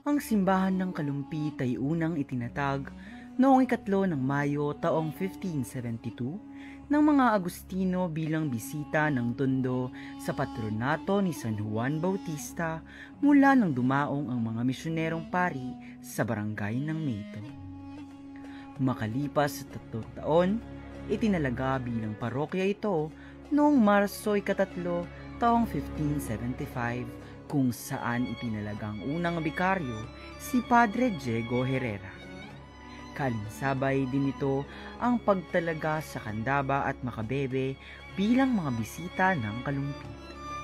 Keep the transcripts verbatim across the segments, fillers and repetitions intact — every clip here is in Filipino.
Ang simbahan ng Calumpit ay unang itinatag noong ikatlo ng Mayo taong fifteen seventy-two ng mga Agustino bilang bisita ng Tondo sa patronato ni San Juan Bautista mula nang dumaong ang mga misyonerong pari sa barangay ng Mayto. Makalipas sa tatlong taon, itinalaga bilang parokya ito noong Marso ikatatlo taong fifteen seventy-five kung saan itinalagang unang bikaryo si Padre Diego Herrera. Kalinsabay din ito ang pagtalaga sa Candaba at Macabebe bilang mga bisita ng Calumpit.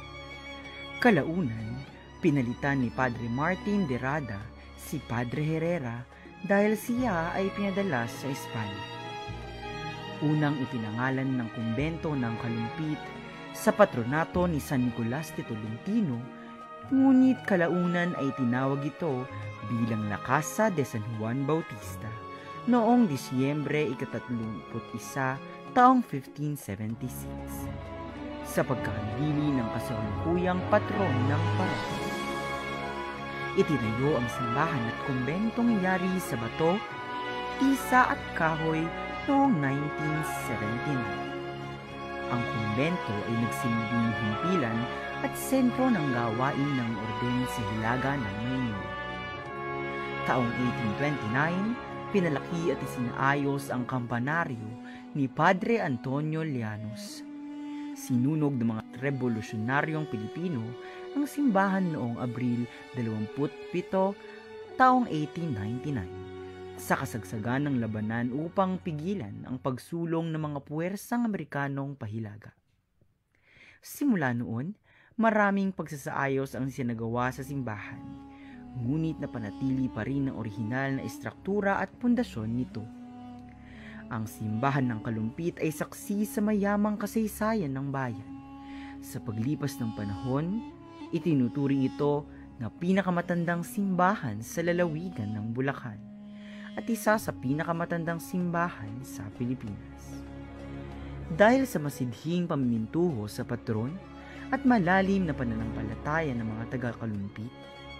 Kalaunan, pinalitan ni Padre Martin de Rada si Padre Herrera dahil siya ay pinadala sa Espanya. Unang ipinangalan ng kumbento ng Calumpit sa patronato ni San Nicolas de Tolentino, ngunit kalaunan ay tinawag ito bilang La Casa de San Juan Bautista noong Disyembre ikatatlumput isa taong fifteen seventy-six sa pagkakabili ng kasalukuyang patron ng parokya. Itinayo ang simbahan at kumbentong yari sa bato, tisa at kahoy noong nineteen seventy-nine. Ang kumbento ay nagsilbing himpilan at sentro ng gawain ng orden sa Hilaga ng Maynila. Taong eighteen twenty-nine, pinalaki at isinaayos ang kampanaryo ni Padre Antonio Llanos. Sinunog ng mga revolusyonaryong Pilipino ang simbahan noong Abril dalawampu't-pito taong eighteen ninety-nine sa kasagsagan ng labanan upang pigilan ang pagsulong ng mga puwersang Amerikanong pahilaga. Simula noon, maraming pagsasaayos ang sinagawa sa simbahan, ngunit napanatili pa rin ang orihinal na istruktura at pundasyon nito. Ang simbahan ng Calumpit ay saksi sa mayamang kasaysayan ng bayan. Sa paglipas ng panahon, itinuturing ito na pinakamatandang simbahan sa lalawigan ng Bulacan at isa sa pinakamatandang simbahan sa Pilipinas. Dahil sa masidhing pamimintuho sa patron at malalim na pananampalataya ng mga taga-Calumpit,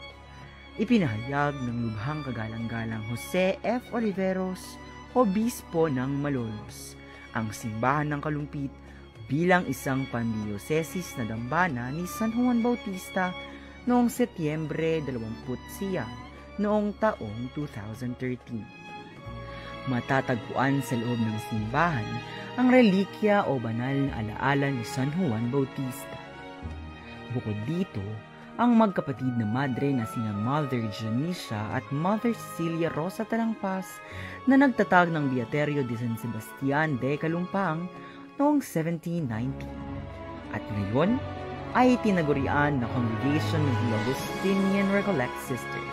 ipinahayag ng lubhang kagalang-galang Jose F. Oliveros, Obispo ng Malolos, ang simbahan ng Calumpit bilang isang pandiocesis na dambana ni San Juan Bautista noong Setyembre dalawampu't siyam noong taong two thousand thirteen. Matatagpuan sa loob ng simbahan ang relikya o banal na alaala ni San Juan Bautista. Bukod dito, ang magkapatid na madre na sina Mother Janisha at Mother Cecilia Rosa Talangpas na nagtatag ng Beaterio de San Sebastian de Calumpang noong seventeen ninety. At ngayon ay tinagurian na Congregation of the Augustinian Recollect Sisters.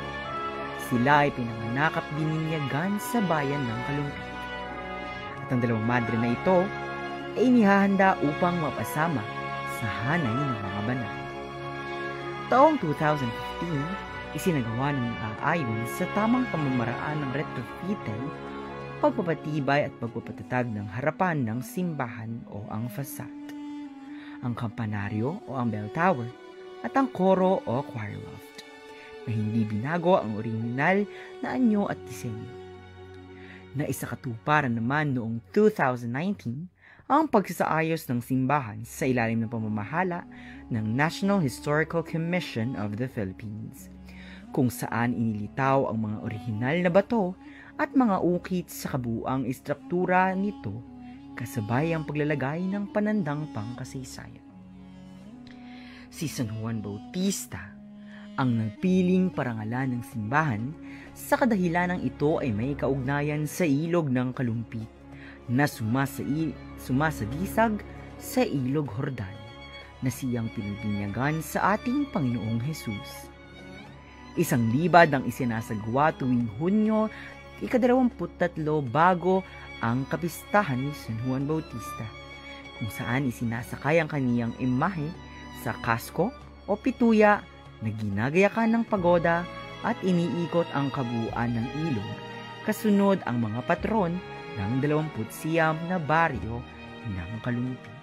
Sila ay pinanganak at bininyagan sa bayan ng Calumpit. At ang dalawang madre na ito ay inihahanda upang mapasama sa hanay ng mga banal. Taong two thousand fifteen, isinagawa ng aayon sa tamang pamamaraan ng retrofitting, pagpapatibay at pagpapatatag ng harapan ng simbahan o ang facade, ang kampanaryo o ang bell tower, at ang koro o choir loft, na hindi binago ang orihinal na anyo at disenyo. Naisakatuparan naman noong two thousand nineteen ang pagsasaayos ng simbahan sa ilalim ng pamamahala ng National Historical Commission of the Philippines, kung saan inilitaw ang mga orihinal na bato at mga ukit sa kabuuang istruktura nito kasabay ang paglalagay ng panandang pangkasaysayan. Si San Juan Bautista ang nagpiling parangalan ng simbahan sa kadahilanang ito ay may kaugnayan sa ilog ng Calumpit na sumasai, sumasagisag sa ilog Jordan na siyang pinibinyagan sa ating Panginoong Hesus. Isang libad ang isinasagawa tuwing Hunyo ikadalawamput tatlo bago ang kapistahan ni San Juan Bautista, kung saan isinasakay ang kaniyang imahe sa kasko o pituya na ginagayakan ng pagoda at iniikot ang kabuuan ng ilog, kasunod ang mga patron ng dalawamput siyam na baryo ng Calumpit.